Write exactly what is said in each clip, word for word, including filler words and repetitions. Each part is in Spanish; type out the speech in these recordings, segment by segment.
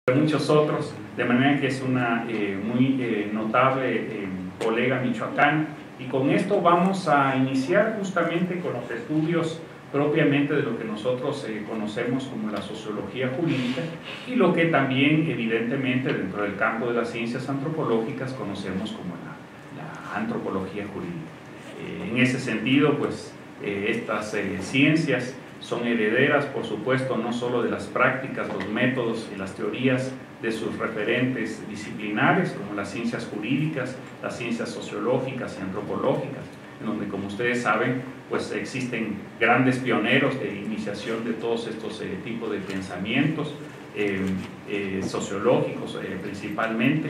muchos otros, de manera que es una eh, muy eh, notable eh, colega michoacana. Y con esto vamos a iniciar justamente con los estudios propiamente de lo que nosotros eh, conocemos como la sociología jurídica y lo que también evidentemente dentro del campo de las ciencias antropológicas conocemos como la, la antropología jurídica. Eh, en ese sentido, pues eh, estas eh, ciencias son herederas, por supuesto, no solo de las prácticas, los métodos y las teorías de sus referentes disciplinares, como las ciencias jurídicas, las ciencias sociológicas y antropológicas, en donde, como ustedes saben, pues existen grandes pioneros de iniciación de todos estos eh, tipos de pensamientos, eh, eh, sociológicos eh, principalmente,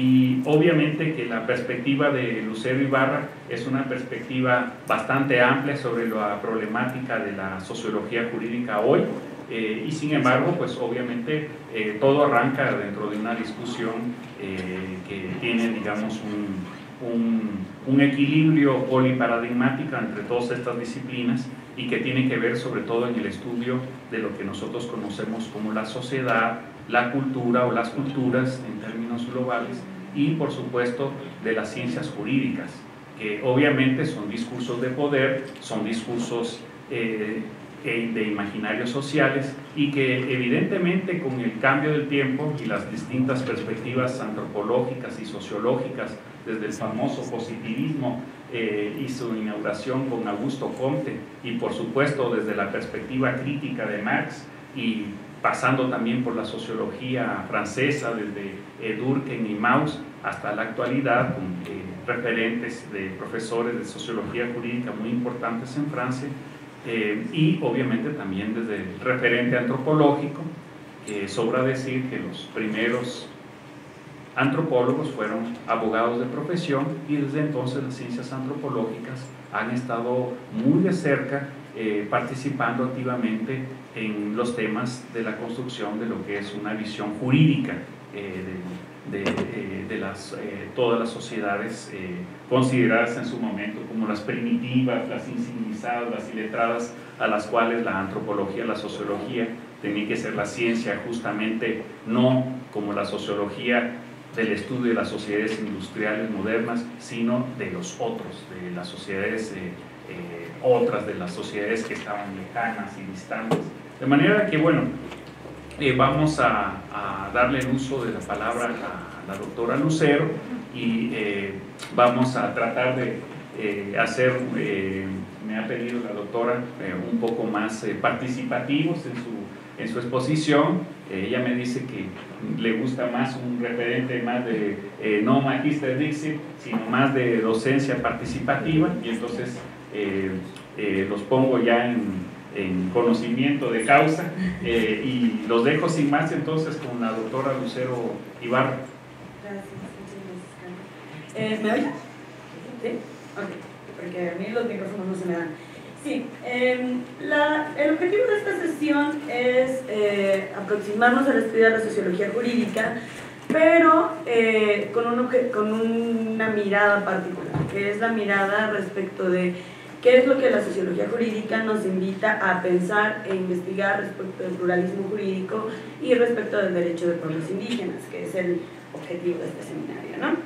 y obviamente que la perspectiva de Lucero Ibarra es una perspectiva bastante amplia sobre la problemática de la sociología jurídica hoy, eh, y sin embargo, pues obviamente eh, todo arranca dentro de una discusión eh, que tiene, digamos, un Un, un equilibrio poliparadigmático entre todas estas disciplinas y que tiene que ver sobre todo en el estudio de lo que nosotros conocemos como la sociedad, la cultura o las culturas en términos globales y por supuesto de las ciencias jurídicas, que obviamente son discursos de poder, son discursos eh, de imaginarios sociales y que evidentemente con el cambio del tiempo y las distintas perspectivas antropológicas y sociológicas desde el famoso positivismo eh, y su inauguración con Augusto Comte y por supuesto desde la perspectiva crítica de Marx y pasando también por la sociología francesa desde eh, Durkheim y Mauss hasta la actualidad con eh, referentes de profesores de sociología jurídica muy importantes en Francia. Eh, y obviamente también desde el referente antropológico, eh, sobra decir que los primeros antropólogos fueron abogados de profesión y desde entonces las ciencias antropológicas han estado muy de cerca eh, participando activamente en los temas de la construcción de lo que es una visión jurídica eh, de, de, eh, de las, eh, todas las sociedades eh, consideradas en su momento como las primitivas, las incivilizadas, las iletradas, a las cuales la antropología, la sociología tenía que ser la ciencia justamente no como la sociología del estudio de las sociedades industriales modernas, sino de los otros, de las sociedades eh, eh, otras, de las sociedades que estaban lejanas y distantes. De manera que, bueno, eh, vamos a, a darle el uso de la palabra a la doctora Lucero y eh, vamos a tratar de eh, hacer, eh, me ha pedido la doctora, eh, un poco más eh, participativos en su, en su exposición. Eh, ella me dice que le gusta más un referente más de eh, no magister dixit, sino más de docencia participativa, y entonces eh, eh, los pongo ya en, en conocimiento de causa eh, y los dejo sin más entonces con la doctora Lucero Ibarra. Gracias, muchas gracias. Eh, ¿Me oye? ¿Sí? Ok, porque a mí los micrófonos no se me dan. Sí, eh, la, el objetivo de esta sesión es eh, aproximarnos al estudio de la sociología jurídica, pero eh, con, un, con una mirada particular, que es la mirada respecto de qué es lo que la sociología jurídica nos invita a pensar e investigar respecto del pluralismo jurídico y respecto del derecho de pueblos indígenas, que es el objetivo de este seminario, ¿no?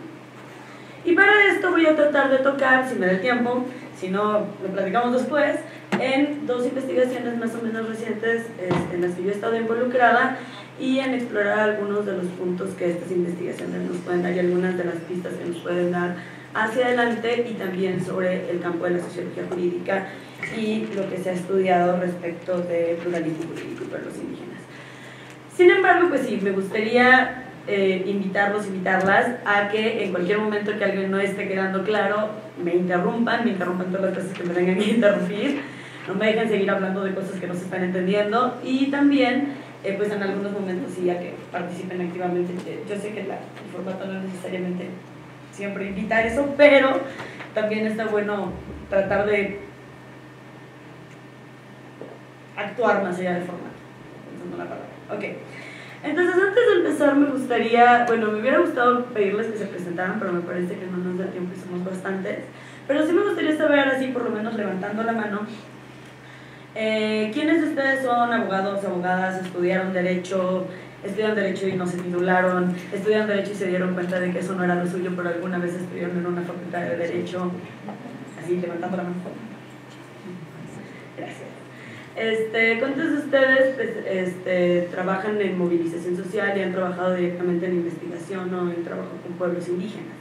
Y para esto voy a tratar de tocar, si me da el tiempo, si no lo platicamos después, en dos investigaciones más o menos recientes este, en las que yo he estado involucrada y en explorar algunos de los puntos que estas investigaciones nos pueden dar y algunas de las pistas que nos pueden dar hacia adelante, y también sobre el campo de la sociología jurídica y lo que se ha estudiado respecto de pluralismo jurídico y pueblos indígenas. Sin embargo, pues sí, me gustaría eh, invitarlos, invitarlas a que en cualquier momento que alguien no esté quedando claro, me interrumpan, me interrumpan todas las veces que me tengan que interrumpir, no me dejen seguir hablando de cosas que no se están entendiendo, y también eh, pues en algunos momentos sí a que participen activamente. Yo sé que la, el formato no necesariamente siempre invita a eso, pero también está bueno tratar de actuar más allá del formato, pensando la palabra. Ok, entonces antes de empezar me gustaría, bueno, me hubiera gustado pedirles que se presentaran, pero me parece que no nos da tiempo y somos bastantes, pero sí me gustaría saber, así por lo menos levantando la mano, eh, ¿quiénes de ustedes son abogados, abogadas, estudiaron derecho, estudian Derecho y no se titularon, estudian Derecho y se dieron cuenta de que eso no era lo suyo, pero alguna vez estudiaron en una facultad de Derecho, así levantando la mano. Gracias. Este, ¿cuántos de ustedes pues, este, trabajan en movilización social y han trabajado directamente en investigación o en trabajo con pueblos indígenas?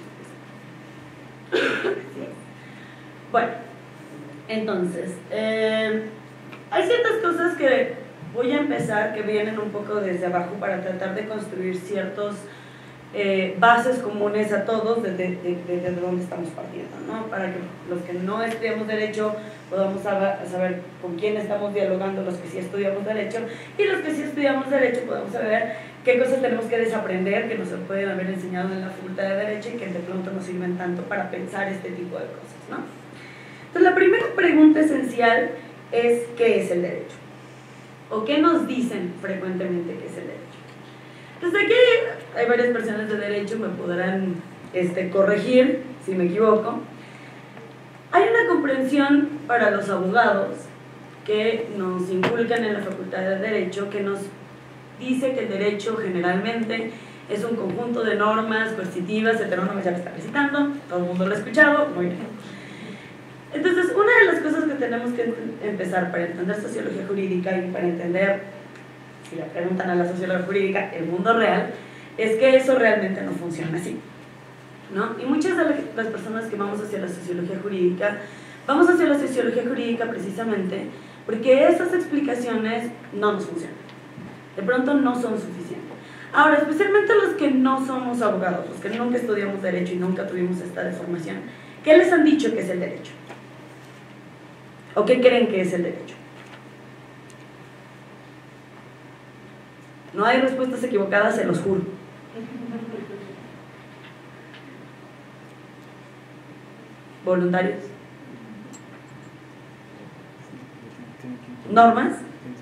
Bueno, entonces, eh, hay ciertas cosas que voy a empezar que vienen un poco desde abajo para tratar de construir ciertos eh, bases comunes a todos desde, desde, desde donde estamos partiendo, ¿no? Para que los que no estudiamos Derecho podamos saber con quién estamos dialogando, los que sí estudiamos Derecho, y los que sí estudiamos Derecho podamos saber qué cosas tenemos que desaprender que nos pueden haber enseñado en la Facultad de Derecho y que de pronto nos sirven tanto para pensar este tipo de cosas, ¿no? Entonces, la primera pregunta esencial es ¿qué es el derecho? ¿O qué nos dicen frecuentemente que es el derecho? Entonces, aquí hay varias personas de Derecho, me podrán este, corregir si me equivoco. Hay una comprensión para los abogados que nos inculcan en la Facultad de Derecho que nos dice que el derecho generalmente es un conjunto de normas coercitivas, heterónomas, ya lo está recitando, todo el mundo lo ha escuchado, muy bien. Entonces, una de las cosas que tenemos que empezar para entender sociología jurídica y para entender, si le preguntan a la sociología jurídica, el mundo real, es que eso realmente no funciona así, ¿no? Y muchas de las personas que vamos hacia la sociología jurídica, vamos hacia la sociología jurídica precisamente porque esas explicaciones no nos funcionan. De pronto no son suficientes. Ahora, especialmente los que no somos abogados, los que nunca estudiamos Derecho y nunca tuvimos esta deformación, ¿qué les han dicho que es el derecho? ¿O qué creen que es el derecho? No hay respuestas equivocadas, se los juro. ¿Voluntarios? ¿Normas?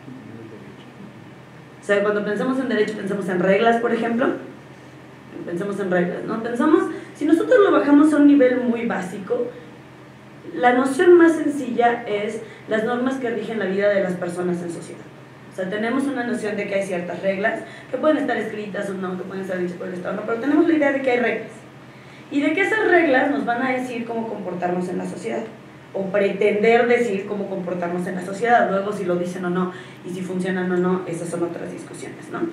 O sea, cuando pensamos en derecho, pensamos en reglas, por ejemplo. Pensamos en reglas, ¿no? Pensamos, si nosotros lo bajamos a un nivel muy básico, la noción más sencilla es las normas que rigen la vida de las personas en sociedad. O sea, tenemos una noción de que hay ciertas reglas que pueden estar escritas o no, que pueden estar dichas por el Estado, no, pero tenemos la idea de que hay reglas. Y de que esas reglas nos van a decir cómo comportarnos en la sociedad, o pretender decir cómo comportarnos en la sociedad. Luego, si lo dicen o no, y si funcionan o no, esas son otras discusiones, ¿no?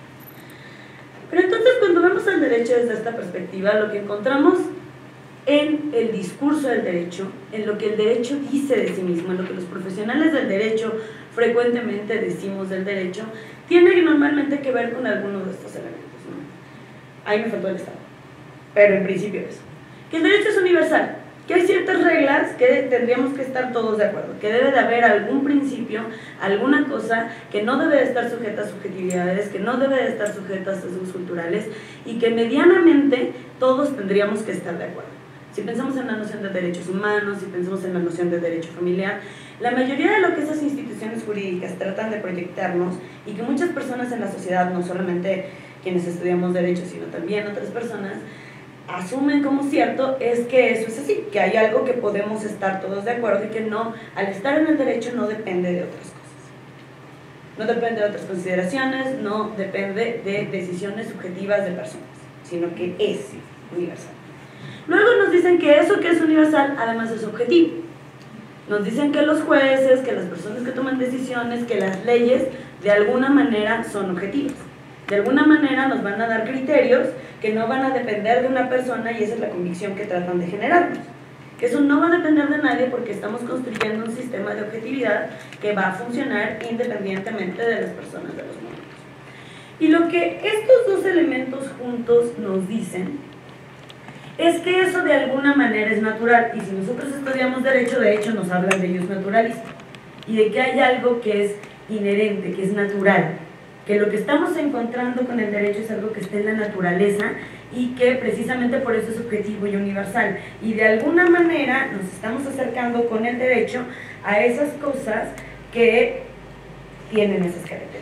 Pero entonces, cuando vemos el derecho desde esta perspectiva, lo que encontramos en el discurso del derecho, en lo que el derecho dice de sí mismo, en lo que los profesionales del derecho frecuentemente decimos del derecho, tiene normalmente que ver con algunos de estos elementos, ¿no? Ahí me faltó el Estado, pero en principio eso. Que el derecho es universal, que hay ciertas reglas que tendríamos que estar todos de acuerdo, que debe de haber algún principio, alguna cosa que no debe de estar sujeta a subjetividades, que no debe de estar sujeta a sesgos culturales y que medianamente todos tendríamos que estar de acuerdo. Si pensamos en la noción de derechos humanos, si pensamos en la noción de derecho familiar, la mayoría de lo que esas instituciones jurídicas tratan de proyectarnos y que muchas personas en la sociedad, no solamente quienes estudiamos derecho, sino también otras personas, asumen como cierto, es que eso es así, que hay algo que podemos estar todos de acuerdo y que no, al estar en el derecho no depende de otras cosas. No depende de otras consideraciones, no depende de decisiones subjetivas de personas, sino que es universal. Luego nos dicen que eso que es universal además es objetivo. Nos dicen que los jueces, que las personas que toman decisiones, que las leyes de alguna manera son objetivas. De alguna manera nos van a dar criterios que no van a depender de una persona y esa es la convicción que tratan de generarnos. Que eso no va a depender de nadie porque estamos construyendo un sistema de objetividad que va a funcionar independientemente de las personas de los momentos. Y lo que estos dos elementos juntos nos dicen es que eso de alguna manera es natural, y si nosotros estudiamos derecho, de hecho nos hablan de ellos naturalismo, y de que hay algo que es inherente, que es natural, que lo que estamos encontrando con el derecho es algo que está en la naturaleza y que precisamente por eso es objetivo y universal, y de alguna manera nos estamos acercando con el derecho a esas cosas que tienen esas características.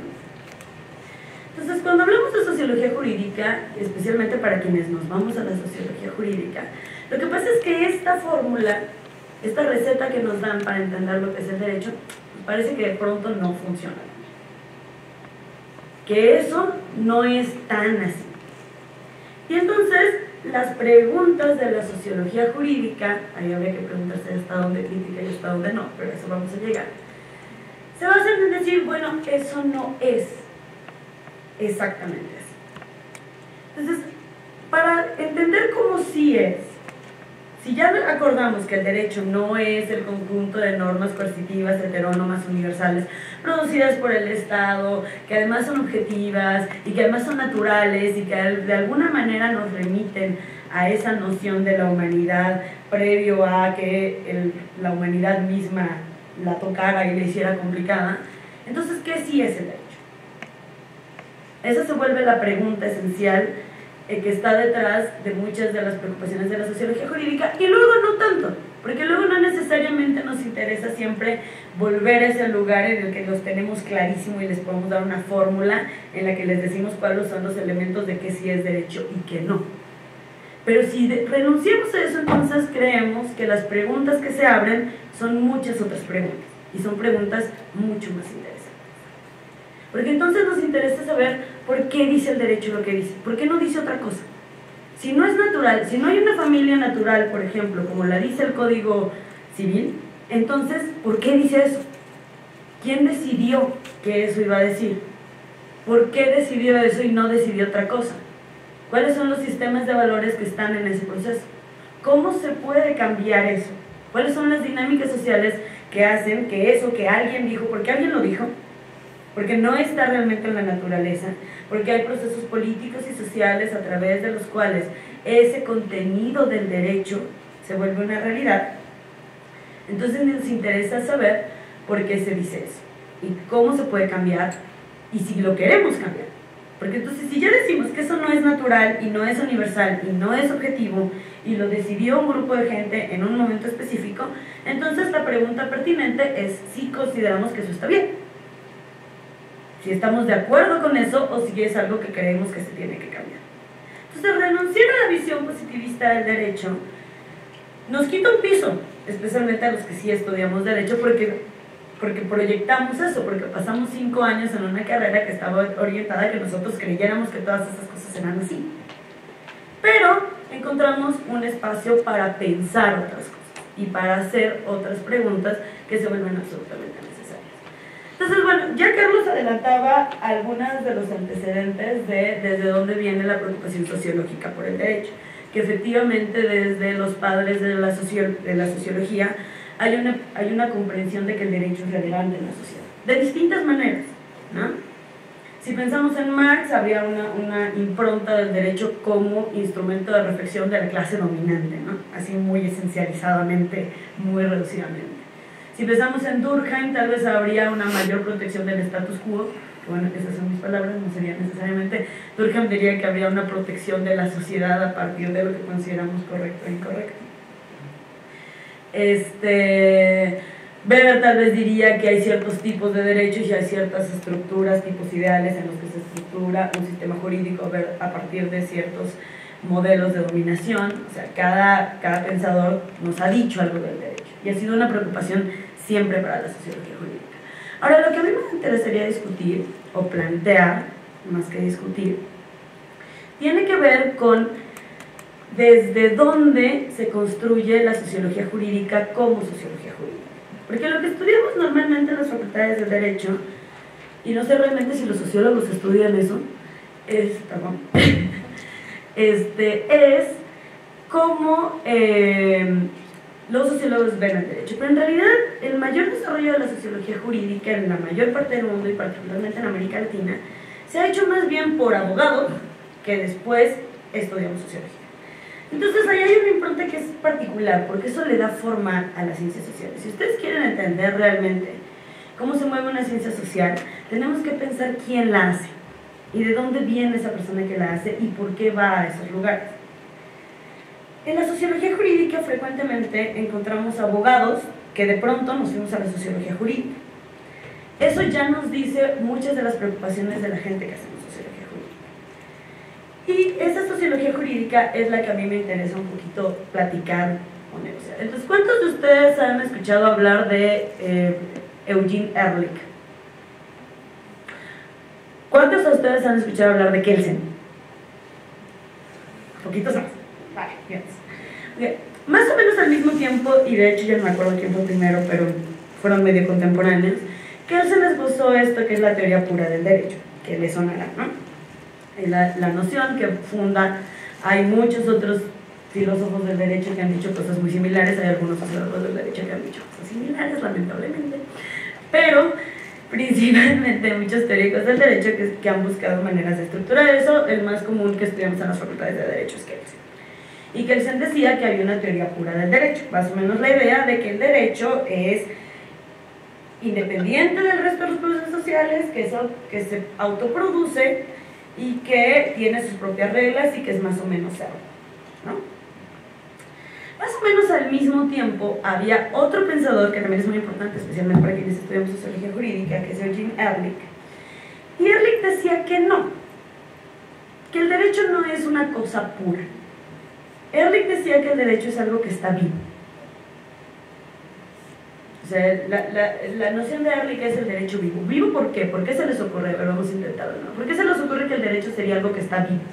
Entonces, cuando hablamos de sociología jurídica, especialmente para quienes nos vamos a la sociología jurídica, lo que pasa es que esta fórmula, esta receta que nos dan para entender lo que es el derecho, parece que de pronto no funciona. que eso no es tan así. Y entonces, las preguntas de la sociología jurídica, ahí habría que preguntarse hasta dónde crítica y hasta dónde no, pero a eso vamos a llegar, se basan en decir, bueno, eso no es exactamente así. Entonces, para entender cómo sí es, si ya acordamos que el derecho no es el conjunto de normas coercitivas, heterónomas, universales, producidas por el Estado, que además son objetivas y que además son naturales y que de alguna manera nos remiten a esa noción de la humanidad previo a que el, la humanidad misma la tocara y la hiciera complicada, entonces, ¿qué sí es el derecho? Esa se vuelve la pregunta esencial que está detrás de muchas de las preocupaciones de la sociología jurídica, y luego no tanto, porque luego no necesariamente nos interesa siempre volver a ese lugar en el que los tenemos clarísimo y les podemos dar una fórmula en la que les decimos cuáles son los elementos de qué sí es derecho y qué no. Pero si renunciamos a eso, entonces creemos que las preguntas que se abren son muchas otras preguntas, y son preguntas mucho más interesantes. Porque entonces nos interesa saber por qué dice el derecho lo que dice, por qué no dice otra cosa. Si no es natural, si no hay una familia natural, por ejemplo, como la dice el Código Civil, entonces, ¿por qué dice eso? ¿Quién decidió que eso iba a decir? ¿Por qué decidió eso y no decidió otra cosa? ¿Cuáles son los sistemas de valores que están en ese proceso? ¿Cómo se puede cambiar eso? ¿Cuáles son las dinámicas sociales que hacen que eso que alguien dijo, porque alguien lo dijo, porque no está realmente en la naturaleza, porque hay procesos políticos y sociales a través de los cuales ese contenido del derecho se vuelve una realidad? Entonces nos interesa saber por qué se dice eso y cómo se puede cambiar y si lo queremos cambiar. Porque entonces si ya decimos que eso no es natural y no es universal y no es objetivo y lo decidió un grupo de gente en un momento específico, entonces la pregunta pertinente es si consideramos que eso está bien, si estamos de acuerdo con eso o si es algo que creemos que se tiene que cambiar. Entonces, renunciar a la visión positivista del derecho nos quita un piso, especialmente a los que sí estudiamos derecho, porque, porque proyectamos eso, porque pasamos cinco años en una carrera que estaba orientada a que nosotros creyéramos que todas esas cosas eran así. Pero encontramos un espacio para pensar otras cosas y para hacer otras preguntas que se vuelven absolutamente necesarias. Entonces, bueno, ya Carlos adelantaba algunos de los antecedentes de desde dónde viene la preocupación sociológica por el derecho, que efectivamente desde los padres de la, socio, de la sociología hay una, hay una comprensión de que el derecho es relevante en la sociedad, de distintas maneras, ¿no? Si pensamos en Marx, habría una, una impronta del derecho como instrumento de reflexión de la clase dominante, ¿no? Así muy esencializadamente, muy reducidamente. Si pensamos en Durkheim, tal vez habría una mayor protección del status quo. Bueno, esas son mis palabras, no sería necesariamente. Durkheim diría que habría una protección de la sociedad a partir de lo que consideramos correcto e incorrecto. Este, Weber tal vez diría que hay ciertos tipos de derechos y hay ciertas estructuras, tipos ideales en los que se estructura un sistema jurídico a partir de ciertos modelos de dominación. O sea, cada, cada pensador nos ha dicho algo del derecho y ha sido una preocupación siempre para la sociología jurídica. Ahora, lo que a mí me interesaría discutir o plantear, más que discutir, tiene que ver con desde dónde se construye la sociología jurídica como sociología jurídica. Porque lo que estudiamos normalmente en las facultades de Derecho, y no sé realmente si los sociólogos estudian eso, es, perdón, este, es cómo eh, los sociólogos ven el derecho. Pero en realidad el mayor desarrollo de la sociología jurídica en la mayor parte del mundo y particularmente en América Latina se ha hecho más bien por abogados que después estudiamos sociología. Entonces ahí hay una impronta que es particular porque eso le da forma a las ciencias sociales. Si ustedes quieren entender realmente cómo se mueve una ciencia social, tenemos que pensar quién la hace y de dónde viene esa persona que la hace y por qué va a esos lugares. En la sociología jurídica frecuentemente encontramos abogados que de pronto nos fuimos a la sociología jurídica. Eso ya nos dice muchas de las preocupaciones de la gente que hacemos sociología jurídica. Y esa sociología jurídica es la que a mí me interesa un poquito platicar o negociar. Entonces, ¿cuántos de ustedes han escuchado hablar de eh, Eugene Ehrlich? ¿Cuántos de ustedes han escuchado hablar de Kelsen? Poquitos más. Vale, bien. Okay. Más o menos al mismo tiempo, y de hecho ya no me acuerdo quién fue primero, pero fueron medio contemporáneos, Kelsen esbozó esto que es la teoría pura del derecho, que le sonará, ¿no? La, la noción que funda, hay muchos otros filósofos del derecho que han dicho cosas muy similares, hay algunos filósofos del derecho que han dicho cosas similares, lamentablemente, pero principalmente muchos teóricos del derecho que, que han buscado maneras de estructurar eso. El más común que estudiamos en las facultades de derecho es Kelsen. Y Kelsen decía que había una teoría pura del derecho, más o menos la idea de que el derecho es independiente del resto de los procesos sociales, que, eso, que se autoproduce y que tiene sus propias reglas y que es más o menos cerrado, ¿no? Más o menos al mismo tiempo había otro pensador que también es muy importante, especialmente para quienes estudiamos sociología jurídica, que es Eugene Ehrlich. Y Ehrlich decía que no, que el derecho no es una cosa pura. Ehrlich decía que el derecho es algo que está vivo. O sea, la, la, la noción de Ehrlich es el derecho vivo. ¿Vivo por qué? ¿Por qué se les ocurre? Pero vamos a intentarlo, ¿no? ¿Por qué se les ocurre que el derecho sería algo que está vivo?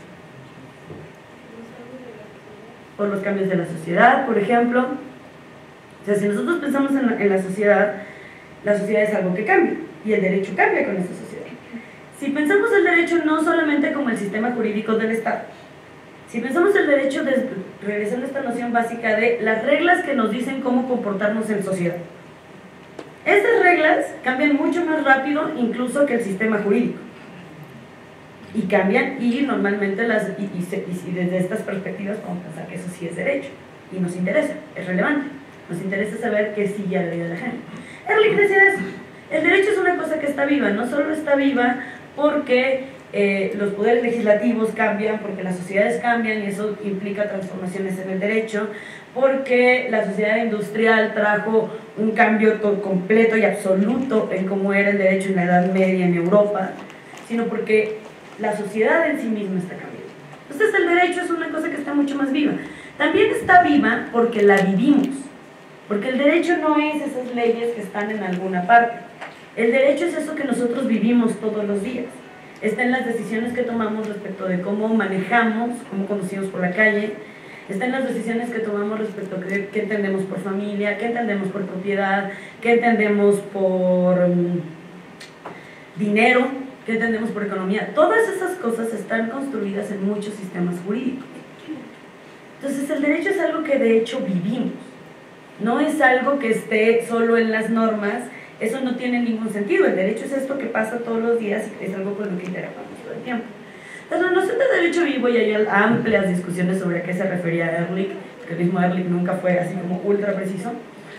Por los cambios de la sociedad, por ejemplo. O sea, si nosotros pensamos en la, en la sociedad, la sociedad es algo que cambia, y el derecho cambia con esa sociedad. Si pensamos el derecho no solamente como el sistema jurídico del Estado, si pensamos el derecho, desde, regresando a esta noción básica de las reglas que nos dicen cómo comportarnos en sociedad, esas reglas cambian mucho más rápido incluso que el sistema jurídico. Y cambian, y normalmente las y, y, se, y desde estas perspectivas podemos pensar que eso sí es derecho y nos interesa, es relevante, nos interesa saber qué sigue a la ley de la gente. Ehrlich decía eso, el derecho es una cosa que está viva, no solo está viva porque eh, los poderes legislativos cambian, porque las sociedades cambian y eso implica transformaciones en el derecho, porque la sociedad industrial trajo un cambio completo y absoluto en cómo era el derecho en la Edad Media en Europa, sino porque la sociedad en sí misma está cambiando. Entonces el derecho es una cosa que está mucho más viva. También está viva porque la vivimos, porque el derecho no es esas leyes que están en alguna parte. El derecho es eso que nosotros vivimos todos los días. Está en las decisiones que tomamos respecto de cómo manejamos, cómo conducimos por la calle. Está en las decisiones que tomamos respecto a qué, qué entendemos por familia, qué entendemos por propiedad, qué entendemos por um, dinero, qué entendemos por economía. Todas esas cosas están construidas en muchos sistemas jurídicos. Entonces el derecho es algo que de hecho vivimos, no es algo que esté solo en las normas. Eso no tiene ningún sentido. El derecho es esto que pasa todos los días y es algo con lo que interactuamos todo el tiempo. Entonces la noción de derecho vivo, y hay amplias discusiones sobre a qué se refería Ehrlich, porque el mismo Ehrlich nunca fue así como ultra preciso,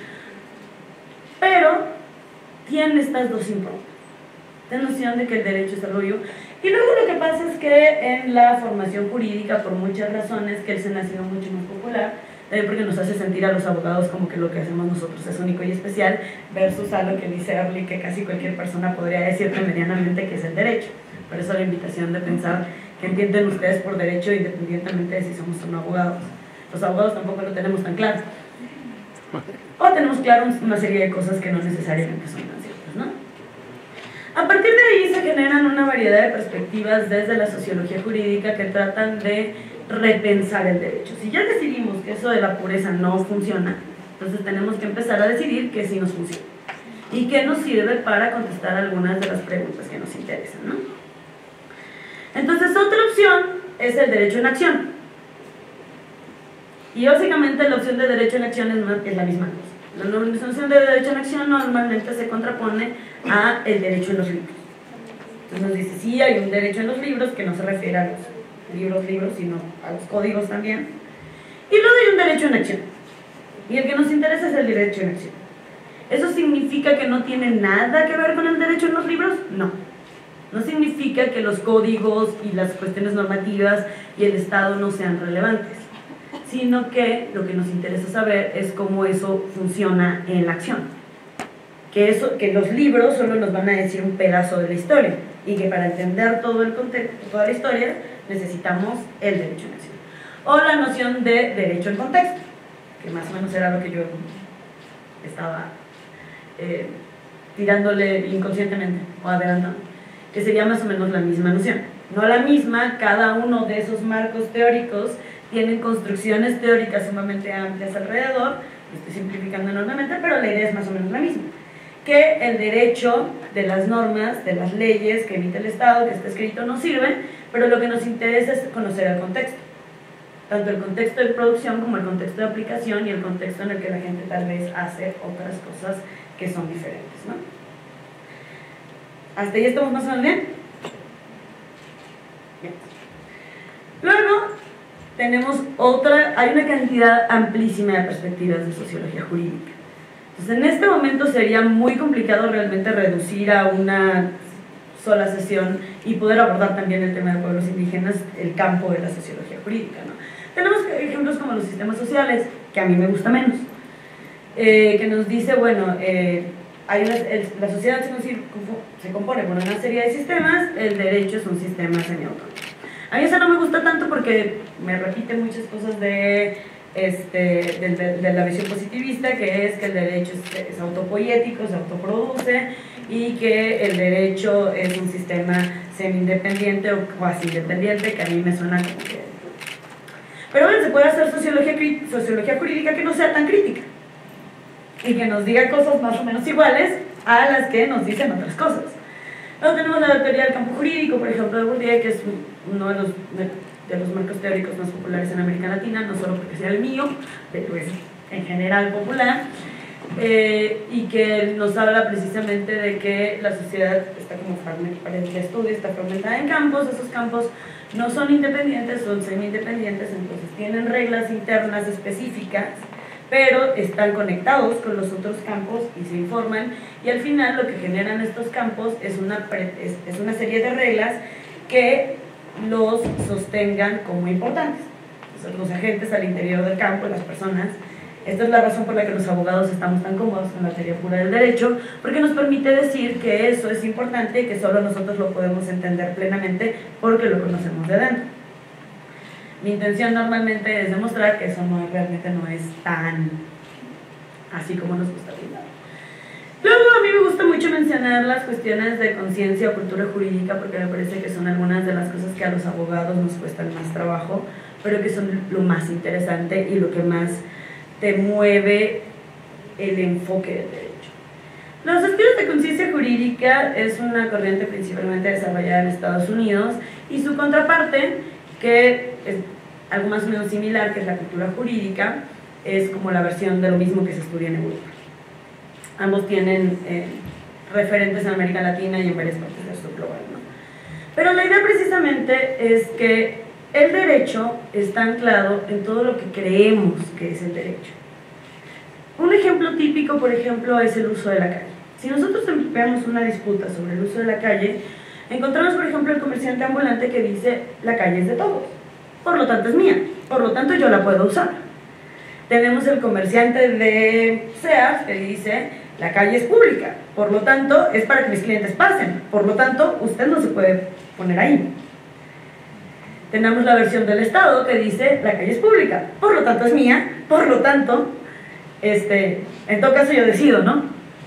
pero tiene estas dos improntas. La noción de que el derecho es algo vivo. Y luego lo que pasa es que en la formación jurídica, por muchas razones, que él se ha sido mucho más popular, también porque nos hace sentir a los abogados como que lo que hacemos nosotros es único y especial, versus a lo que dice Ehrlich, que casi cualquier persona podría decirte medianamente que es el derecho. Por eso la invitación de pensar qué entienden ustedes por derecho, independientemente de si somos o no abogados. Los abogados tampoco lo tenemos tan claro. O tenemos claro una serie de cosas que no necesariamente son tan ciertas, ¿no? A partir de ahí se generan una variedad de perspectivas desde la sociología jurídica que tratan de repensar el derecho. Si ya decidimos que eso de la pureza no funciona, entonces tenemos que empezar a decidir qué sí nos funciona y qué nos sirve para contestar algunas de las preguntas que nos interesan, ¿no? Entonces otra opción es el derecho en acción, y básicamente la opción de derecho en acción es, es la misma cosa. La noción de derecho en acción normalmente se contrapone a el derecho en los libros. Entonces nos dice, sí, hay un derecho en los libros que no se refiere a los libros, libros, sino a los códigos también. Y luego hay un derecho en acción. Y el que nos interesa es el derecho en acción. ¿Eso significa que no tiene nada que ver con el derecho en los libros? No. No significa que los códigos y las cuestiones normativas y el Estado no sean relevantes, sino que lo que nos interesa saber es cómo eso funciona en la acción. Que, eso, que los libros solo nos van a decir un pedazo de la historia, y que para entender todo el contexto, toda la historia, necesitamos el derecho en acción. O la noción de derecho en contexto, que más o menos era lo que yo estaba eh, tirándole inconscientemente o adelantando, que sería más o menos la misma noción. No la misma, cada uno de esos marcos teóricos tienen construcciones teóricas sumamente amplias alrededor, lo estoy simplificando enormemente, pero la idea es más o menos la misma. Que el derecho de las normas, de las leyes que emite el Estado, que está escrito, no sirve, pero lo que nos interesa es conocer el contexto. Tanto el contexto de producción como el contexto de aplicación y el contexto en el que la gente tal vez hace otras cosas que son diferentes, ¿no? ¿Hasta ahí estamos más o menos bien? Bien. Luego tenemos otra, hay una cantidad amplísima de perspectivas de sociología jurídica. Entonces, en este momento sería muy complicado realmente reducir a una sola sesión y poder abordar también el tema de pueblos indígenas, el campo de la sociología jurídica, ¿no? Tenemos ejemplos como los sistemas sociales, que a mí me gusta menos, eh, que nos dice, bueno, eh, hay una, el, la sociedad se, se compone por una serie de sistemas, el derecho es un sistema semiautónomo. A mí eso no me gusta tanto porque me repite muchas cosas de, este, de, de, de la visión positivista, que es que el derecho es, es autopoético, se autoproduce, y que el derecho es un sistema semi-independiente o cuasi independiente, que a mí me suena como que... Pero bueno, se puede hacer sociología, sociología jurídica que no sea tan crítica y que nos diga cosas más o menos iguales a las que nos dicen otras cosas. Luego tenemos la teoría del campo jurídico, por ejemplo, de Bourdieu, que es uno de los, de los marcos teóricos más populares en América Latina, no solo porque sea el mío, pero es en general popular, eh, y que nos habla precisamente de que la sociedad está como fragmentada, el estudio está fragmentada en campos, esos campos no son independientes, son semi-independientes, entonces tienen reglas internas específicas, pero están conectados con los otros campos y se informan, y al final lo que generan estos campos es una, es, es una serie de reglas que los sostengan como importantes. Entonces, los agentes al interior del campo, las personas, esta es la razón por la que los abogados estamos tan cómodos con la teoría pura del derecho, porque nos permite decir que eso es importante y que solo nosotros lo podemos entender plenamente porque lo conocemos de dentro. Mi intención normalmente es demostrar que eso no, realmente no es tan así como nos gusta pintar. Luego a mí me gusta mucho mencionar las cuestiones de conciencia o cultura jurídica, porque me parece que son algunas de las cosas que a los abogados nos cuestan más trabajo, pero que son lo más interesante y lo que más te mueve el enfoque del derecho. Los estudios de conciencia jurídica es una corriente principalmente desarrollada en Estados Unidos, y su contraparte, que es algo más o menos similar, que es la cultura jurídica, es como la versión de lo mismo que se estudia en Europa. Ambos tienen eh, referentes en América Latina y en varias partes del sur global, ¿no? Pero la idea precisamente es que el derecho está anclado en todo lo que creemos que es el derecho. Un ejemplo típico, por ejemplo, es el uso de la calle. Si nosotros vemos una disputa sobre el uso de la calle, encontramos, por ejemplo, el comerciante ambulante que dice: la calle es de todos, por lo tanto es mía, por lo tanto yo la puedo usar. Tenemos el comerciante de Sears que dice: la calle es pública, por lo tanto es para que mis clientes pasen, por lo tanto usted no se puede poner ahí. Tenemos la versión del Estado que dice: la calle es pública, por lo tanto es mía, por lo tanto, este, en todo caso yo decido, ¿no?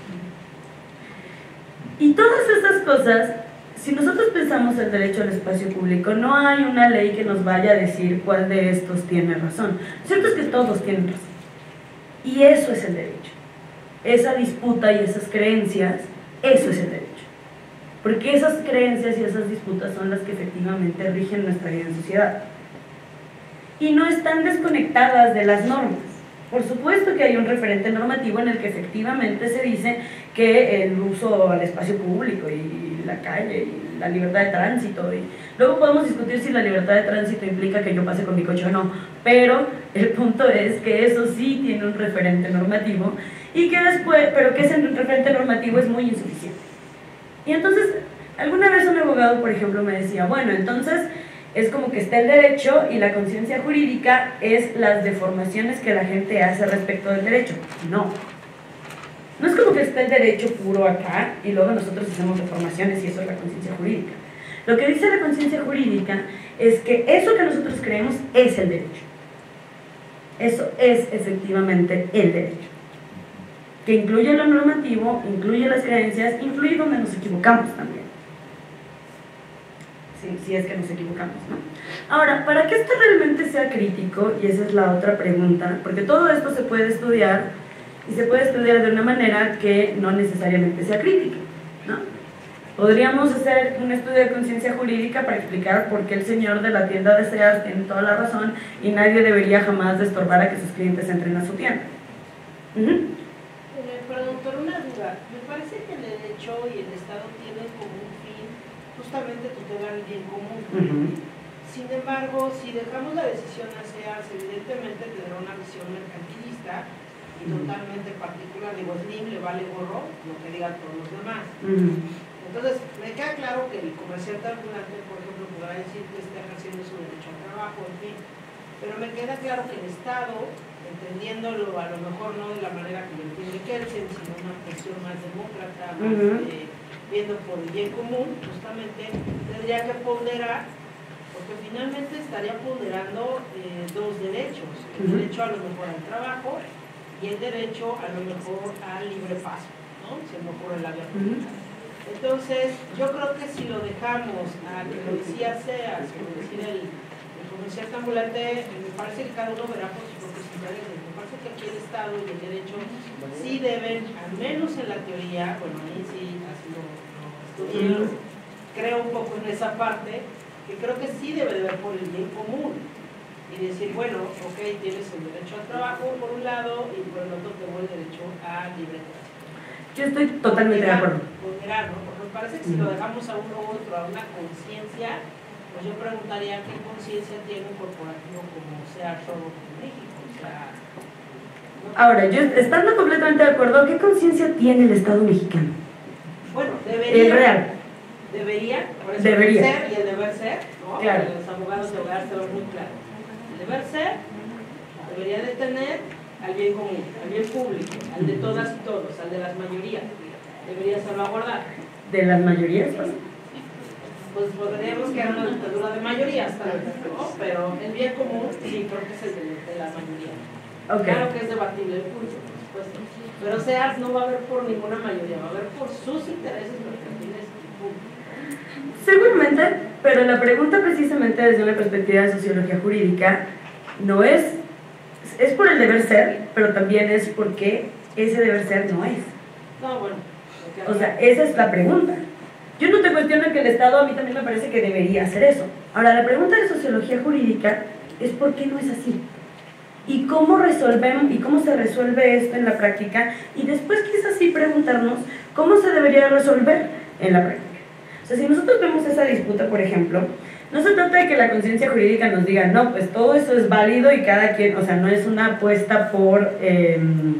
Y todas estas cosas, si nosotros pensamos el derecho al espacio público, no hay una ley que nos vaya a decir cuál de estos tiene razón. Lo cierto es que todos tienen razón. Y eso es el derecho. Esa disputa y esas creencias, eso es el derecho. Porque esas creencias y esas disputas son las que efectivamente rigen nuestra vida en sociedad. Y no están desconectadas de las normas. Por supuesto que hay un referente normativo en el que efectivamente se dice que el uso al espacio público y la calle y la libertad de tránsito, y luego podemos discutir si la libertad de tránsito implica que yo pase con mi coche o no, pero el punto es que eso sí tiene un referente normativo, y que después, pero que ese referente normativo es muy insuficiente. Y entonces, alguna vez un abogado, por ejemplo, me decía: bueno, entonces es como que está el derecho y la conciencia jurídica es las deformaciones que la gente hace respecto del derecho. No. No es como que está el derecho puro acá y luego nosotros hacemos deformaciones y eso es la conciencia jurídica. Lo que dice la conciencia jurídica es que eso que nosotros creemos es el derecho. Eso es efectivamente el derecho. Que incluye lo normativo, incluye las creencias, incluye donde nos equivocamos también. si, si es que nos equivocamos, ¿no? Ahora, para que esto realmente sea crítico, y esa es la otra pregunta, porque todo esto se puede estudiar, y se puede estudiar de una manera que no necesariamente sea crítica, ¿no? Podríamos hacer un estudio de conciencia jurídica para explicar por qué el señor de la tienda de Sears tiene toda la razón y nadie debería jamás de estorbar a que sus clientes entren a su tienda. Uh-huh. eh, perdón, por una duda, me parece que el derecho y el Estado tienen como un fin justamente tutelar el bien común. Uh-huh. Sin embargo, si dejamos la decisión a Sears, evidentemente tendrá una visión mercantilista y uh-huh. totalmente particular. Digo, Slim le vale gorro lo que digan todos los demás. Uh-huh. Entonces, me queda claro que el comerciante ambulante, por ejemplo, podrá decir que está ejerciendo su derecho al trabajo, en fin. Pero me queda claro que el Estado, entendiéndolo a lo mejor no de la manera que lo entiende Kelsen, sino una cuestión más demócrata, más uh-huh. eh, viendo por el bien común, justamente tendría que ponderar, porque finalmente estaría ponderando eh, dos derechos, el uh-huh. derecho a lo mejor al trabajo y el derecho a lo mejor al libre paso, ¿no? Se me ocurre la vía pública. Uh-huh. Entonces, yo creo que si lo dejamos a que lo decía Sears, como decir el, el comerciante ambulante, me parece que cada uno verá por sus propios intereses. Me parece que aquí el Estado y el derecho sí deben, al menos en la teoría, bueno, ahí sí, así lo, lo estudié, creo un poco en esa parte, que creo que sí debe de ver por el bien común. Y decir, bueno, ok, tienes el derecho al trabajo por un lado y por el otro tengo el derecho a libre trabajo. Yo estoy totalmente de acuerdo. Ponderar, ¿no? Porque me parece que si lo dejamos a uno u otro, a una conciencia, pues yo preguntaría qué conciencia tiene un corporativo como sea solo en México. O sea, ¿no? Ahora, yo estando completamente de acuerdo, ¿qué conciencia tiene el Estado mexicano? Bueno, debería. El real. Debería, por eso debería. El ser y el deber ser, ¿no? Claro. Los abogados de hogar se lo muy claro. El deber ser debería de tener al bien común, al bien público, al de todas y todos, al de las mayorías. Debería salvaguardar. ¿De las mayorías? Pues podríamos que era una dictadura de mayorías, tal vez, ¿no? Pero el bien común sí creo que es el de, de la mayoría. Okay. Claro que es debatible el punto, por supuesto. Pero Sears no va a haber por ninguna mayoría, va a haber por sus intereses mercantiles y punto. Seguramente, pero la pregunta precisamente desde una perspectiva de sociología jurídica no es, es por el deber ser, pero también es porque ese deber ser no es. No, bueno. O sea, esa es la pregunta. Yo no te cuestiono que el Estado, a mí también me parece que debería hacer eso. Ahora, la pregunta de sociología jurídica es por qué no es así. Y cómo resolvemos, y cómo se resuelve esto en la práctica, y después quizás sí preguntarnos cómo se debería resolver en la práctica. O sea, si nosotros vemos esa disputa, por ejemplo, no se trata de que la conciencia jurídica nos diga, no, pues todo eso es válido y cada quien, o sea, no es una apuesta por... Eh,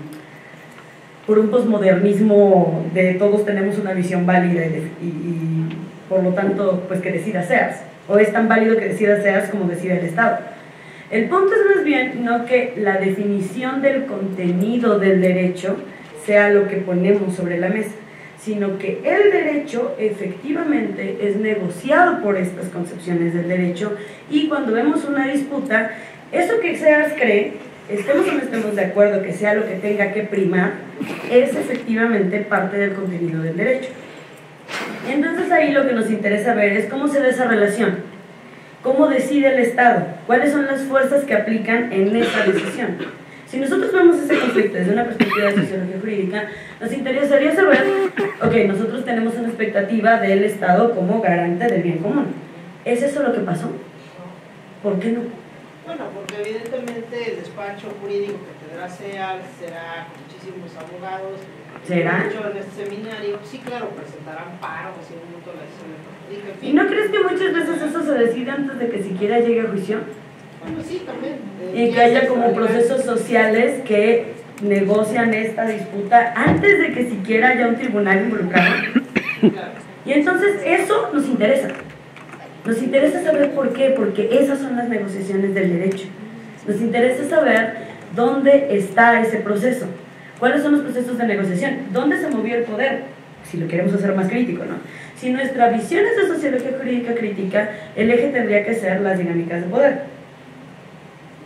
por un posmodernismo de todos tenemos una visión válida y, de, y, y por lo tanto, pues que decida Sears, o es tan válido que decida Sears como decida el Estado. El punto es más bien no que la definición del contenido del derecho sea lo que ponemos sobre la mesa, sino que el derecho efectivamente es negociado por estas concepciones del derecho y cuando vemos una disputa, eso que Sears cree, estemos o no estemos de acuerdo que sea lo que tenga que primar, es efectivamente parte del contenido del derecho. Entonces ahí lo que nos interesa ver es cómo se da esa relación, cómo decide el Estado, cuáles son las fuerzas que aplican en esa decisión. Si nosotros vemos ese conflicto desde una perspectiva de sociología jurídica, nos interesaría saber, ok, nosotros tenemos una expectativa del Estado como garante del bien común. ¿Es eso lo que pasó? ¿Por qué no? Bueno, porque evidentemente el despacho jurídico que tendrá Sears será con muchísimos abogados. ¿Será? De hecho, en este seminario, sí, claro, presentarán paros y un montón de acciones. ¿Y no crees que muchas veces eso se decide antes de que siquiera llegue a juicio? Bueno, sí, también. Y que haya como procesos sociales que negocian esta disputa antes de que siquiera haya un tribunal involucrado. Claro. Y entonces eso nos interesa. Nos interesa saber por qué, porque esas son las negociaciones del derecho. Nos interesa saber dónde está ese proceso, cuáles son los procesos de negociación, dónde se movió el poder, si lo queremos hacer más crítico, ¿no? Si nuestra visión es de sociología jurídica crítica, el eje tendría que ser las dinámicas de poder.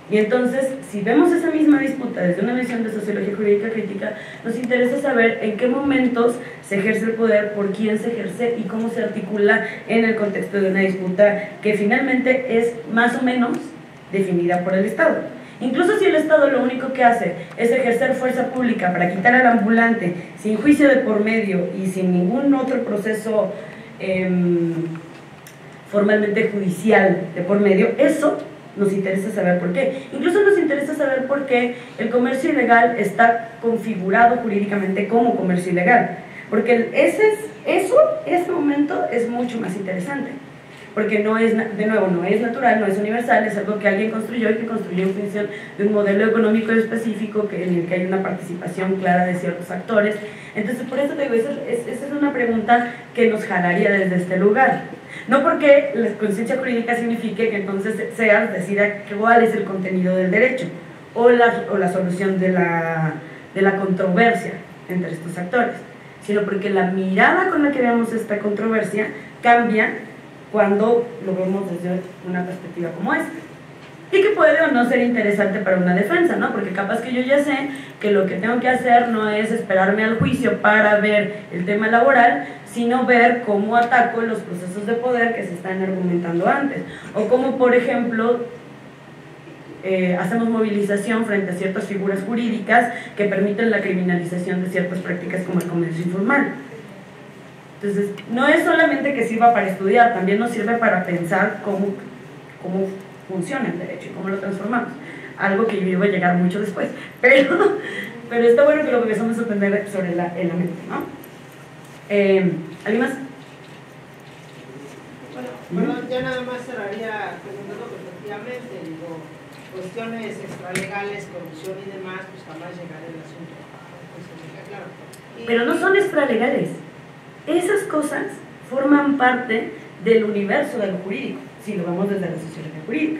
Y entonces, si vemos esa misma disputa desde una visión de sociología jurídica crítica, nos interesa saber en qué momentos se ejerce el poder, por quién se ejerce y cómo se articula en el contexto de una disputa que finalmente es más o menos definida por el Estado. Incluso si el Estado lo único que hace es ejercer fuerza pública para quitar al ambulante sin juicio de por medio y sin ningún otro proceso eh, formalmente judicial de por medio, eso nos interesa saber por qué. Incluso nos interesa saber por qué el comercio ilegal está configurado jurídicamente como comercio ilegal. Porque ese es, eso, ese momento es mucho más interesante. Porque no es, de nuevo, no es natural, no es universal, es algo que alguien construyó y que construyó en función de un modelo económico específico que, en el que hay una participación clara de ciertos actores. Entonces, por eso te digo, esa es, esa es una pregunta que nos jalaría desde este lugar. No porque la conciencia jurídica signifique que entonces SEARS decida cuál es el contenido del derecho o la, o la solución de la, de la controversia entre estos actores, sino porque la mirada con la que vemos esta controversia cambia cuando lo vemos desde una perspectiva como esta. Y que puede o no ser interesante para una defensa, ¿no? Porque capaz que yo ya sé que lo que tengo que hacer no es esperarme al juicio para ver el tema laboral, sino ver cómo ataco los procesos de poder que se están argumentando antes. O cómo, por ejemplo, eh, hacemos movilización frente a ciertas figuras jurídicas que permiten la criminalización de ciertas prácticas como el comercio informal. Entonces, no es solamente que sirva para estudiar, también nos sirve para pensar cómo, cómo funciona el derecho y cómo lo transformamos. Algo que yo iba a llegar mucho después. Pero, pero está bueno que lo empezamos a aprender sobre la, en la mente, ¿no? Eh, ¿Alguien más? Bueno, bueno, ya nada más cerraría preguntando que efectivamente, digo, cuestiones extralegales, corrupción y demás, pues jamás llegará el asunto. Pues, claro. Y, pero no son extralegales. Esas cosas forman parte del universo de lo jurídico, si lo vemos desde la sociología jurídica.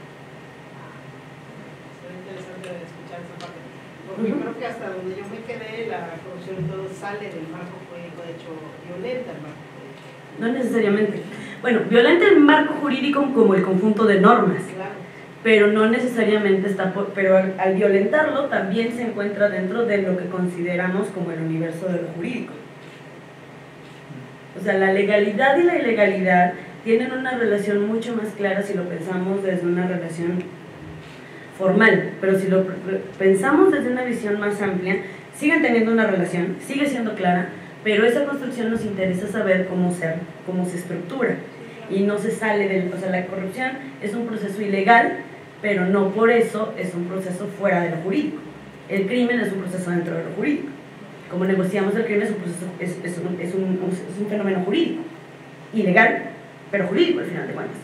Será interesante escuchar esa parte, porque uh-huh. creo que hasta donde yo me quedé, la corrupción y todo sale del marco jurídico, de hecho, violenta el marco jurídico. No necesariamente. Bueno, violenta el marco jurídico como el conjunto de normas. Claro. Pero no necesariamente está por, pero al, al violentarlo también se encuentra dentro de lo que consideramos como el universo de lo jurídico. O sea, la legalidad y la ilegalidad tienen una relación mucho más clara si lo pensamos desde una relación formal, pero si lo pensamos desde una visión más amplia, siguen teniendo una relación, sigue siendo clara, pero esa construcción nos interesa saber cómo se, cómo se estructura y no se sale del... O sea, la corrupción es un proceso ilegal, pero no por eso es un proceso fuera de lo jurídico. El crimen es un proceso dentro de lo jurídico. Como negociamos el crimen es un, proceso, es, es, un, es, un, es un fenómeno jurídico, ilegal, pero jurídico al final de cuentas.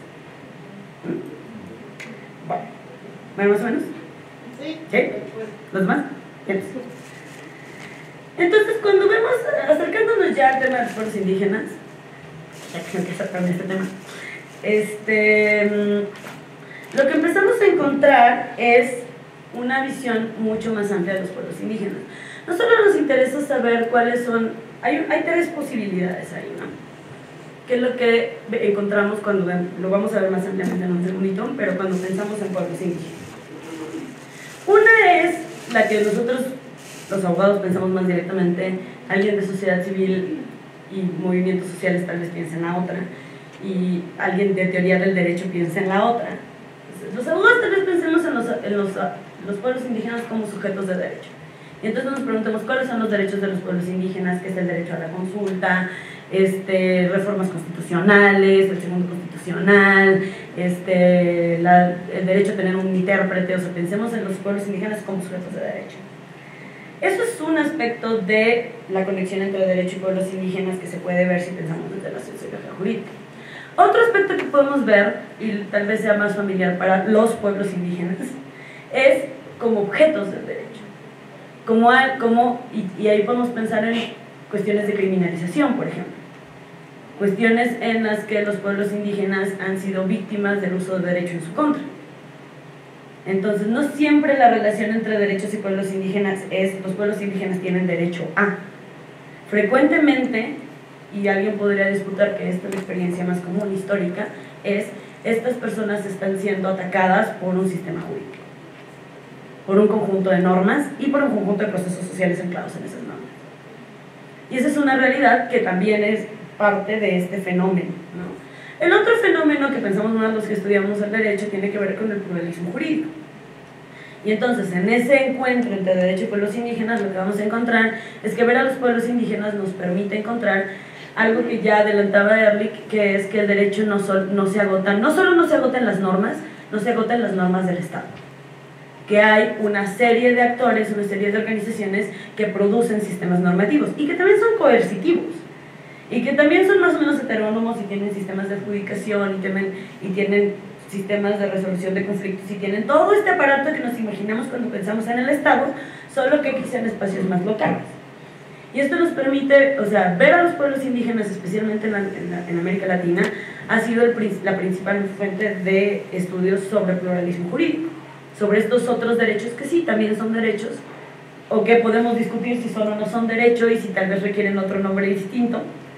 ¿Mm? Bueno, ¿bueno, más o menos? Sí. ¿Sí? ¿Los demás? Bien. Entonces, cuando vemos, acercándonos ya al tema de los pueblos indígenas, ya que tengo que acercarme a este tema, este, lo que empezamos a encontrar es una visión mucho más amplia de los pueblos indígenas. No solo nos interesa saber cuáles son, hay, hay tres posibilidades ahí, ¿no? Que es lo que encontramos cuando, lo vamos a ver más ampliamente en un segundito, pero cuando pensamos en pueblos indígenas. Una es la que nosotros, los abogados, pensamos más directamente, alguien de sociedad civil y movimientos sociales tal vez piensa en la otra, y alguien de teoría del derecho piensa en la otra. Entonces, los abogados tal vez pensemos en los, en los, los pueblos indígenas como sujetos de derecho. Y entonces nos preguntamos cuáles son los derechos de los pueblos indígenas, que es el derecho a la consulta, este, reformas constitucionales, el segundo constitucional, este, la, el derecho a tener un intérprete. O sea, pensemos en los pueblos indígenas como sujetos de derecho. Eso es un aspecto de la conexión entre derecho y pueblos indígenas que se puede ver si pensamos desde la sociología jurídica. Otro aspecto que podemos ver, y tal vez sea más familiar para los pueblos indígenas, es como objetos del derecho. Como, como, y, y ahí podemos pensar en cuestiones de criminalización, por ejemplo. Cuestiones en las que los pueblos indígenas han sido víctimas del uso del derecho en su contra. Entonces, no siempre la relación entre derechos y pueblos indígenas es los pueblos indígenas tienen derecho a. Frecuentemente, y alguien podría disputar que esta es la experiencia más común, histórica, es estas personas están siendo atacadas por un sistema jurídico. por un conjunto de normas y por un conjunto de procesos sociales anclados en esas normas. Y esa es una realidad que también es parte de este fenómeno, ¿no? El otro fenómeno que pensamos uno de los que estudiamos el derecho tiene que ver con el pluralismo jurídico. Y entonces, en ese encuentro entre derecho y pueblos indígenas, lo que vamos a encontrar es que ver a los pueblos indígenas nos permite encontrar algo que ya adelantaba Ehrlich, que es que el derecho no, sol, no se agota, no solo no se agota en las normas, no se agota en las normas del Estado. Que hay una serie de actores, una serie de organizaciones que producen sistemas normativos y que también son coercitivos y que también son más o menos heterónomos y tienen sistemas de adjudicación y tienen, y tienen sistemas de resolución de conflictos y tienen todo este aparato que nos imaginamos cuando pensamos en el Estado, solo que quizá en espacios más locales. Y esto nos permite, o sea, ver a los pueblos indígenas, especialmente en, la, en, la, en América Latina, ha sido el, la principal fuente de estudios sobre pluralismo jurídico, sobre estos otros derechos que sí, también son derechos, o que podemos discutir si son o no son derechos y si tal vez requieren otro nombre distinto,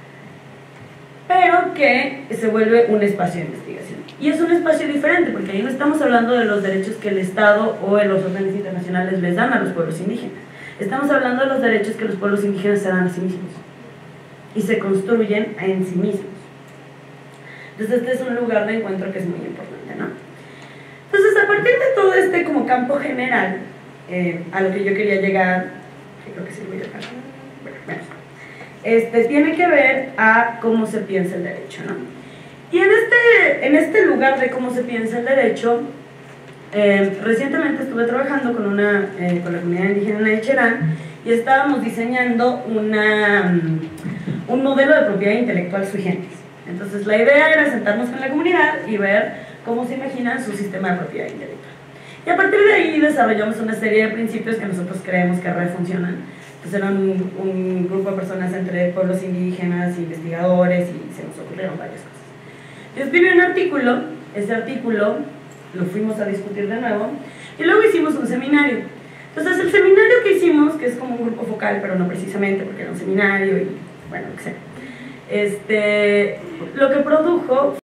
pero que se vuelve un espacio de investigación. Y es un espacio diferente, porque ahí no estamos hablando de los derechos que el Estado o los órdenes internacionales les dan a los pueblos indígenas. Estamos hablando de los derechos que los pueblos indígenas se dan a sí mismos y se construyen en sí mismos. Entonces este es un lugar de encuentro que es muy importante, ¿no? Entonces, a partir de todo este como campo general, eh, a lo que yo quería llegar, que creo que sí voy a dejar, bueno, bueno, este, tiene que ver a cómo se piensa el derecho, ¿no? Y en este, en este lugar de cómo se piensa el derecho, eh, recientemente estuve trabajando con, una, eh, con la comunidad indígena de Cherán y estábamos diseñando una, un modelo de propiedad intelectual sui generis. Entonces, la idea era sentarnos con la comunidad y ver cómo se imaginan su sistema de propiedad intelectual. Y a partir de ahí desarrollamos una serie de principios que nosotros creemos que refuncionan. Entonces eran un, un grupo de personas entre pueblos indígenas, investigadores, y se nos ocurrieron varias cosas. Yo escribí un artículo, ese artículo lo fuimos a discutir de nuevo, y luego hicimos un seminario. Entonces el seminario que hicimos, que es como un grupo focal, pero no precisamente porque era un seminario y bueno, lo que sea, este, lo que produjo